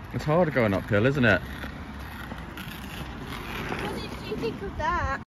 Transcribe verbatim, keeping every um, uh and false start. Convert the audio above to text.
It's hard going uphill, isn't it? What did you think of that?